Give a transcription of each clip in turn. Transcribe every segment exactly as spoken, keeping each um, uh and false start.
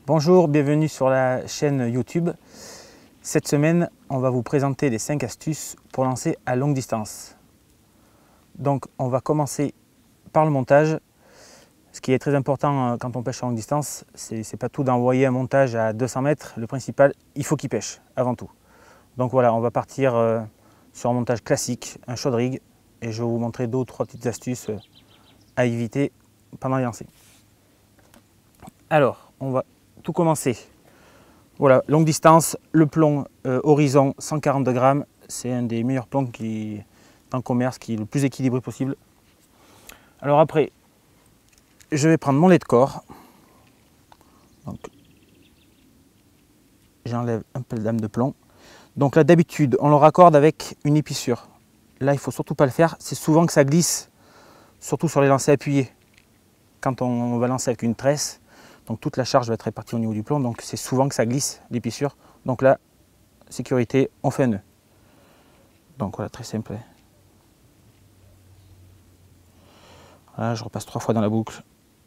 Bonjour, bienvenue sur la chaîne YouTube. Cette semaine, on va vous présenter les cinq astuces pour lancer à longue distance. Donc, on va commencer par le montage. Ce qui est très important quand on pêche à longue distance, c'est pas tout d'envoyer un montage à deux cents mètres. Le principal, il faut qu'il pêche avant tout. Donc voilà, on va partir euh, sur un montage classique, un shot rig, et je vais vous montrer deux ou trois petites astuces à éviter pendant les lancers. Alors, on va tout commencer. Voilà, longue distance, le plomb euh, horizon cent quarante grammes, c'est un des meilleurs plombs qui est en commerce, qui est le plus équilibré possible. Alors après, je vais prendre mon lait de corps. Donc, j'enlève un peu de lame de plomb. Donc là, d'habitude, on le raccorde avec une épissure. Là, il ne faut surtout pas le faire. C'est souvent que ça glisse, surtout sur les lancers appuyés. Quand on va lancer avec une tresse, donc toute la charge va être répartie au niveau du plomb. Donc c'est souvent que ça glisse, l'épissure. Donc là, sécurité, on fait un nœud. Donc voilà, très simple. Voilà, je repasse trois fois dans la boucle.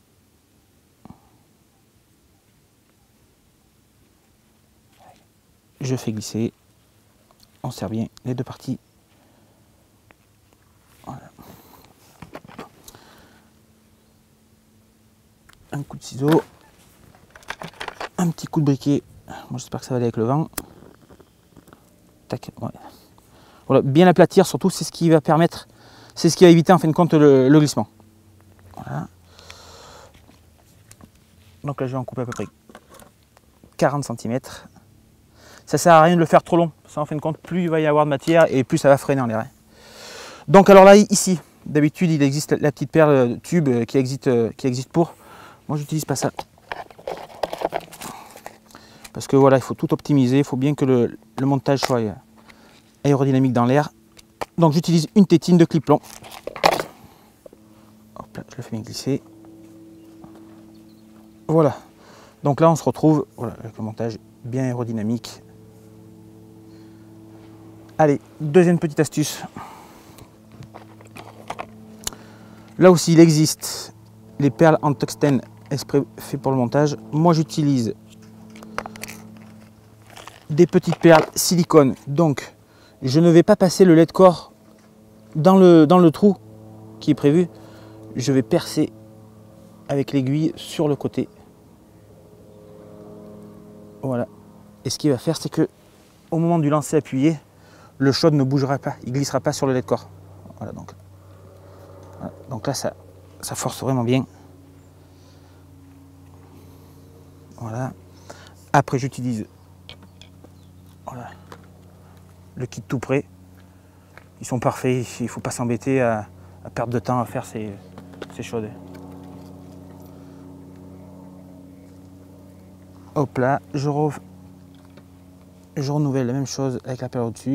Je fais glisser. On serre bien les deux parties. Voilà. Un coup de ciseau. Un petit coup de briquet. Moi, j'espère que ça va aller avec le vent. Tac. Ouais. Voilà, bien aplatir, surtout, c'est ce qui va permettre, c'est ce qui va éviter en fin de compte le, le glissement. Voilà. Donc là, je vais en couper à peu près quarante centimètres. Ça sert à rien de le faire trop long. Ça, en fin de compte, plus il va y avoir de matière et plus ça va freiner en l'air. Donc alors là, ici, d'habitude, il existe la petite perle tube qui existe, qui existe pour. Moi, j'utilise pas ça. Parce que voilà, il faut tout optimiser. Il faut bien que le, le montage soit aérodynamique dans l'air. Donc j'utilise une tétine de clip long. Hop là, je le fais bien glisser. Voilà. Donc là, on se retrouve voilà, avec le montage bien aérodynamique. Allez, deuxième petite astuce. Là aussi, il existe les perles en tungstène exprès fait pour le montage. Moi, j'utilise des petites perles silicone. Donc, je ne vais pas passer le lait de corps dans le, dans le trou qui est prévu. Je vais percer avec l'aiguille sur le côté. Voilà. Et ce qu'il va faire, c'est que au moment du lancer appuyé, le shot ne bougera pas, il ne glissera pas sur le lait de corps. Voilà, donc, voilà. Donc là, ça, ça force vraiment bien. Voilà. Après, j'utilise voilà, le kit tout prêt. Ils sont parfaits, il ne faut pas s'embêter à, à perdre de temps à faire ces, ces shots. Hop là, je, re... je renouvelle la même chose avec la perle au-dessus.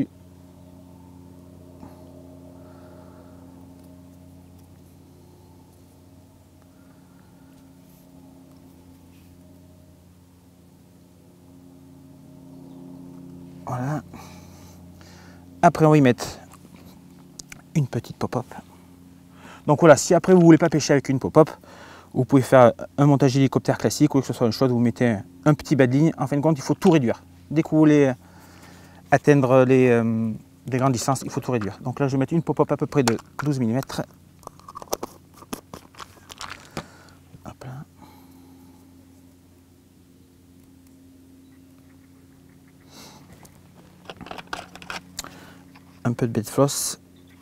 Voilà. Après, on va y mettre une petite pop-up. Donc voilà, si après vous ne voulez pas pêcher avec une pop-up, vous pouvez faire un montage hélicoptère classique ou que ce soit une chose, vous mettez un petit bas de ligne. En fin de compte, il faut tout réduire. Dès que vous voulez atteindre les, euh, des grandes distances, il faut tout réduire. Donc là, je vais mettre une pop-up à peu près de douze millimètres. Hop là. Un peu de bait floss.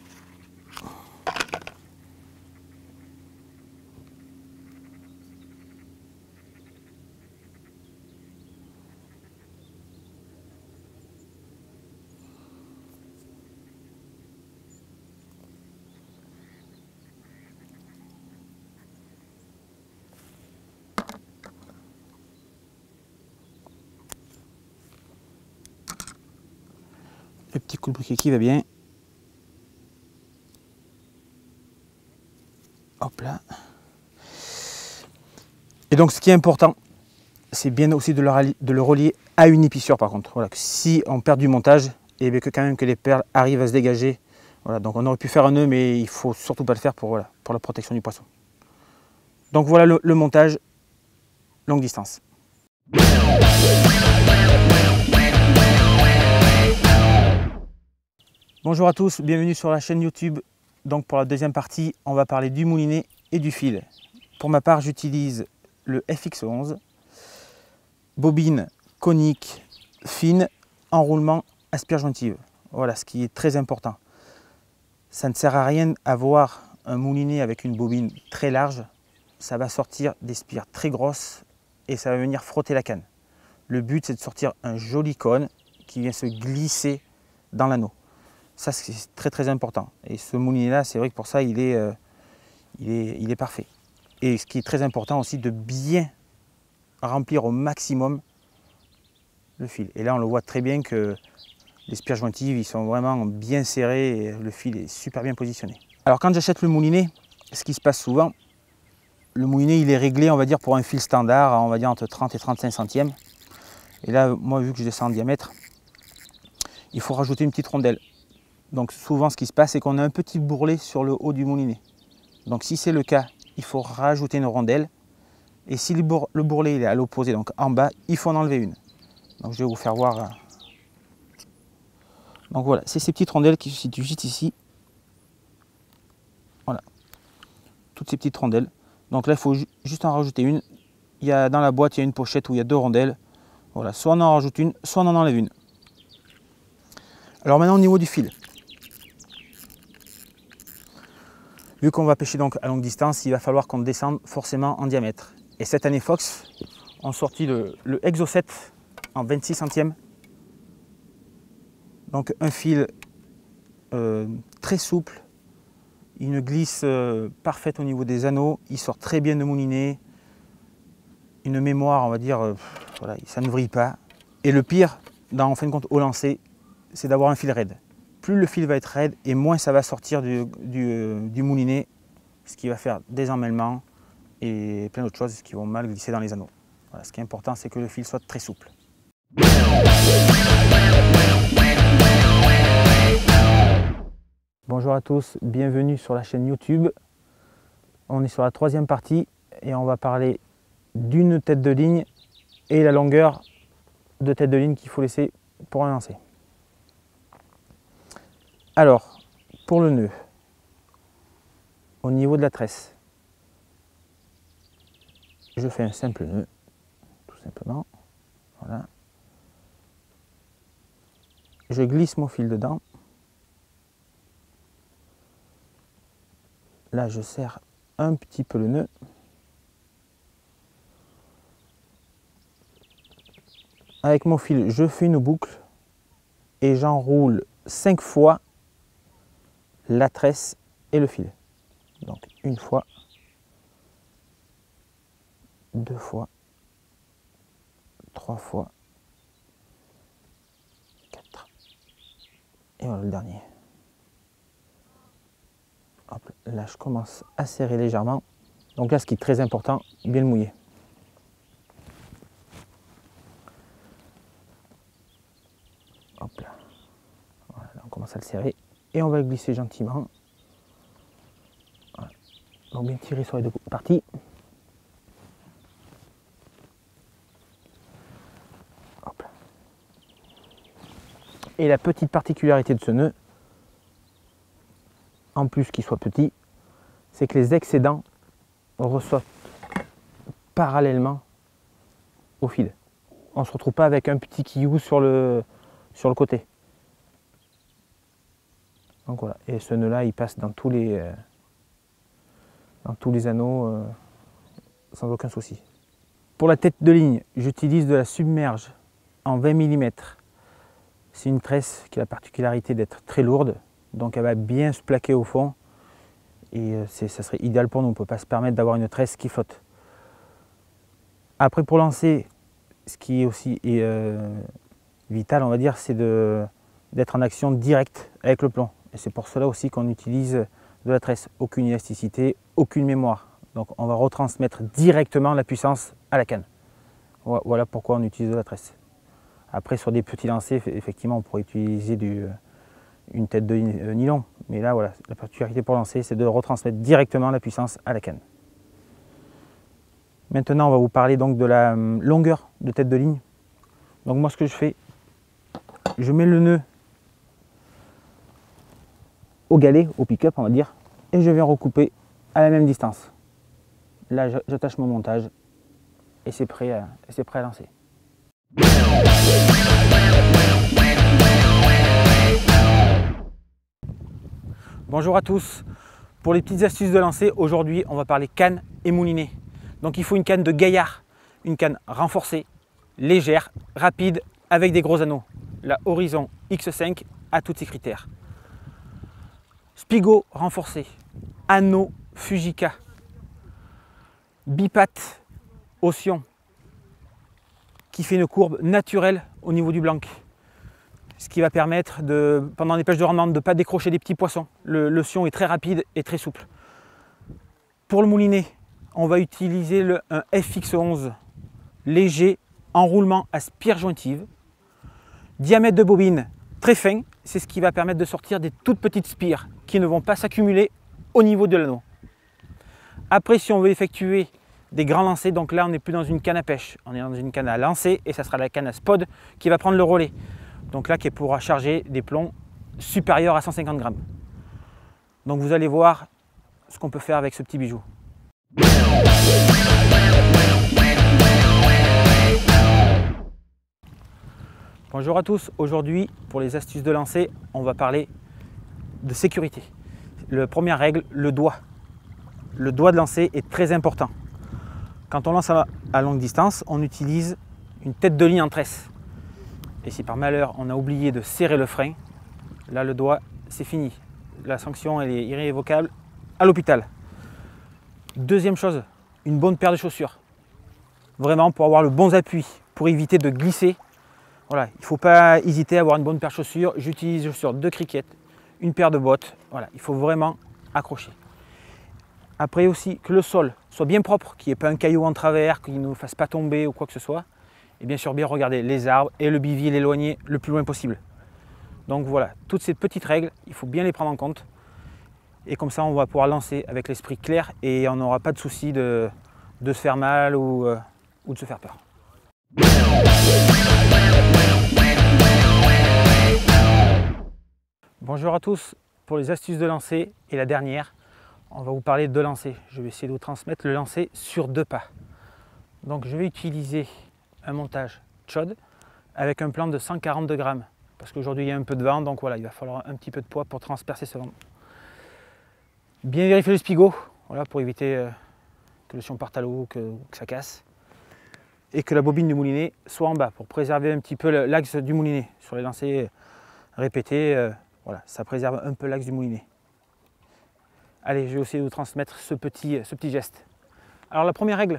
Le petit coup de briquet qui va bien. Hop là. Et donc ce qui est important, c'est bien aussi de le, relier, de le relier à une épissure par contre. Voilà, que si on perd du montage, et bien que quand même que les perles arrivent à se dégager. Voilà, donc on aurait pu faire un nœud, mais il faut surtout pas le faire pour, voilà, pour la protection du poisson. Donc voilà le, le montage longue distance. Bonjour à tous, bienvenue sur la chaîne YouTube. Donc pour la deuxième partie, on va parler du moulinet et du fil. Pour ma part, j'utilise le F X onze, bobine conique, fine, enroulement, aspire jointive. Voilà ce qui est très important. Ça ne sert à rien d'avoir un moulinet avec une bobine très large. Ça va sortir des spires très grosses et ça va venir frotter la canne. Le but, c'est de sortir un joli cône qui vient se glisser dans l'anneau. Ça, c'est très très important. Et ce moulinet-là, c'est vrai que pour ça, il est, euh, il, est, il est parfait. Et ce qui est très important aussi, de bien remplir au maximum le fil. Et là, on le voit très bien que les spires jointives, ils sont vraiment bien serrés et le fil est super bien positionné. Alors, quand j'achète le moulinet, ce qui se passe souvent, le moulinet, il est réglé, on va dire, pour un fil standard, on va dire entre trente et trente-cinq centièmes. Et là, moi, vu que je descends en diamètre, il faut rajouter une petite rondelle. Donc souvent ce qui se passe, c'est qu'on a un petit bourrelet sur le haut du moulinet. Donc si c'est le cas, il faut rajouter une rondelle. Et si le, bour le bourrelet il est à l'opposé, donc en bas, il faut en enlever une. Donc je vais vous faire voir. Donc voilà, c'est ces petites rondelles qui se situent juste ici. Voilà, toutes ces petites rondelles. Donc là, il faut ju juste en rajouter une. Il y a, dans la boîte, il y a une pochette où il y a deux rondelles. Voilà, soit on en rajoute une, soit on en enlève une. Alors maintenant au niveau du fil. Vu qu'on va pêcher donc à longue distance, il va falloir qu'on descende forcément en diamètre. Et cette année Fox ont sorti le, le Exo sept en vingt-six centièmes. Donc un fil euh, très souple, une glisse euh, parfaite au niveau des anneaux, il sort très bien de moulinet, une mémoire on va dire, euh, voilà, ça ne vrille pas. Et le pire, dans, en fin de compte au lancer, c'est d'avoir un fil raide. Plus le fil va être raide et moins ça va sortir du, du, du moulinet, ce qui va faire des emmêlements et plein d'autres choses qui vont mal glisser dans les anneaux. Voilà, ce qui est important, c'est que le fil soit très souple. Bonjour à tous, bienvenue sur la chaîne YouTube. On est sur la troisième partie et on va parler d'une tête de ligne et la longueur de tête de ligne qu'il faut laisser pour un lancer. Alors, pour le nœud, au niveau de la tresse, je fais un simple nœud, tout simplement. Voilà. Je glisse mon fil dedans. Là, je serre un petit peu le nœud. Avec mon fil, je fais une boucle et j'enroule cinq fois la tresse et le fil. Donc une fois, deux fois, trois fois, quatre. Et voilà le dernier. Hop, là je commence à serrer légèrement. Donc là ce qui est très important, bien le mouiller. Hop là. Voilà, on commence à le serrer. Et on va le glisser gentiment. Voilà. Donc bien tirer sur les deux parties. Hop. Et la petite particularité de ce nœud, en plus qu'il soit petit, c'est que les excédents ressortent parallèlement au fil. On ne se retrouve pas avec un petit quillou sur le, sur le côté. Donc voilà, et ce nœud là il passe dans tous les, euh, dans tous les anneaux euh, sans aucun souci. Pour la tête de ligne, j'utilise de la submerge en vingt millimètres. C'est une tresse qui a la particularité d'être très lourde, donc elle va bien se plaquer au fond et euh, ça serait idéal pour nous. On ne peut pas se permettre d'avoir une tresse qui flotte. Après pour lancer, ce qui est aussi est, euh, vital on va dire, c'est d'être en action directe avec le plomb. Et c'est pour cela aussi qu'on utilise de la tresse. Aucune élasticité, aucune mémoire. Donc on va retransmettre directement la puissance à la canne. Voilà pourquoi on utilise de la tresse. Après sur des petits lancers, effectivement on pourrait utiliser du, une tête de nylon. Mais là voilà, la particularité pour lancer, c'est de retransmettre directement la puissance à la canne. Maintenant, on va vous parler donc de la euh, longueur de tête de ligne. Donc moi, ce que je fais, je mets le nœud au galet, au pick-up, on va dire, et je viens recouper à la même distance. Là, j'attache mon montage et c'est prêt, à, c'est prêt à lancer. Bonjour à tous. Pour les petites astuces de lancer, aujourd'hui, on va parler canne et moulinet. Donc il faut une canne de gaillard, une canne renforcée, légère, rapide, avec des gros anneaux. La Horizon X cinq a tous ces critères. Spigot renforcé, anneau Fujica, bipatte Osion qui fait une courbe naturelle au niveau du blanc. Ce qui va permettre, de, pendant les pêches de rendement, de ne pas décrocher des petits poissons. Le, le sion est très rapide et très souple. Pour le moulinet, on va utiliser le, un F X onze léger, enroulement à spire jointive. Diamètre de bobine très fin, c'est ce qui va permettre de sortir des toutes petites spires qui ne vont pas s'accumuler au niveau de l'anneau. Après, si on veut effectuer des grands lancers, donc là on n'est plus dans une canne à pêche, on est dans une canne à lancer et ça sera la canne à spod qui va prendre le relais. Donc là qui pourra charger des plombs supérieurs à cent cinquante grammes. Donc vous allez voir ce qu'on peut faire avec ce petit bijou. Bonjour à tous, aujourd'hui pour les astuces de lancer, on va parler de sécurité. La première règle, le doigt. Le doigt de lancer est très important. Quand on lance à longue distance, on utilise une tête de ligne en tresse. Et si par malheur on a oublié de serrer le frein, là le doigt c'est fini. La sanction elle est irrévocable à l'hôpital. Deuxième chose, une bonne paire de chaussures. Vraiment pour avoir le bon appui, pour éviter de glisser. Voilà, il ne faut pas hésiter à avoir une bonne paire de chaussures. J'utilise des chaussures de cricket, une paire de bottes. Voilà, il faut vraiment accrocher. Après aussi que le sol soit bien propre, qu'il n'y ait pas un caillou en travers, qu'il ne nous fasse pas tomber ou quoi que ce soit. Et bien sûr bien regarder les arbres et le bivy l'éloigner le plus loin possible. Donc voilà, toutes ces petites règles, il faut bien les prendre en compte. Et comme ça on va pouvoir lancer avec l'esprit clair et on n'aura pas de souci de, de se faire mal ou, euh, ou de se faire peur. Bonjour à tous, pour les astuces de lancer et la dernière, on va vous parler de lancer. Je vais essayer de vous transmettre le lancer sur deux pas. Donc je vais utiliser un montage chod avec un plan de cent quarante-deux grammes parce qu'aujourd'hui il y a un peu de vent, donc voilà, il va falloir un petit peu de poids pour transpercer ce vent. Bien vérifier le spigot, voilà, pour éviter euh, que le sion parte à l'eau, que, que ça casse. Et que la bobine du moulinet soit en bas pour préserver un petit peu l'axe du moulinet. Sur les lancers répétés, euh, voilà, ça préserve un peu l'axe du moulinet. Allez, je vais aussi vous transmettre ce petit, ce petit geste. Alors la première règle,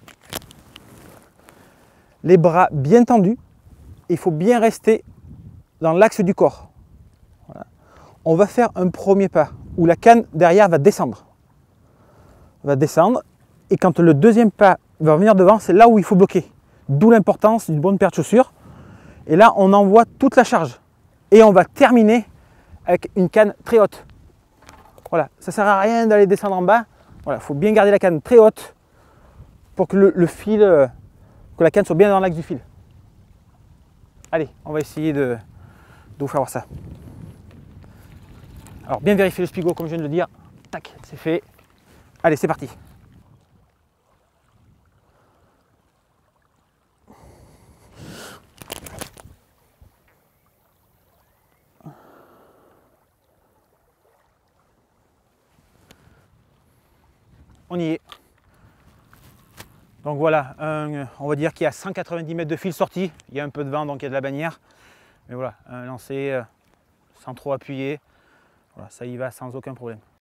les bras bien tendus, il faut bien rester dans l'axe du corps. Voilà. On va faire un premier pas où la canne derrière va descendre. Va descendre et quand le deuxième pas va revenir devant, c'est là où il faut bloquer. D'où l'importance d'une bonne paire de chaussures. Et là, on envoie toute la charge. Et on va terminer avec une canne très haute. Voilà, ça ne sert à rien d'aller descendre en bas. Voilà, il faut bien garder la canne très haute pour que le, le fil, euh, que la canne soit bien dans l'axe du fil. Allez, on va essayer de, de vous faire voir ça. Alors, bien vérifier le spigot, comme je viens de le dire. Tac, c'est fait. Allez, c'est parti. On y est. Donc voilà, un, on va dire qu'il y a cent quatre-vingt-dix mètres de fil sorti. Il y a un peu de vent, donc il y a de la bannière. Mais voilà, un lancer sans trop appuyer. Voilà, ça y va sans aucun problème.